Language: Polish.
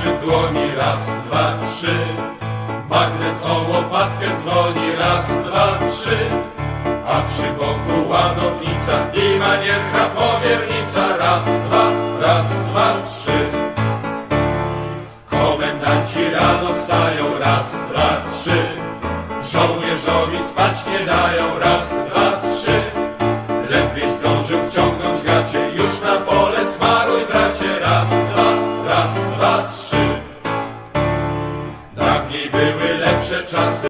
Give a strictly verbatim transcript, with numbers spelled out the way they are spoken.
noży w dłoni, raz, dwa, trzy. Bagnet o łopatkę dzwoni, raz, dwa, trzy. A przy boku ładownica i manierka powiernica, raz, dwa, raz, dwa, trzy. Komendanci rano wstają, raz, dwa, trzy. Żołnierzowi spać nie dają, raz,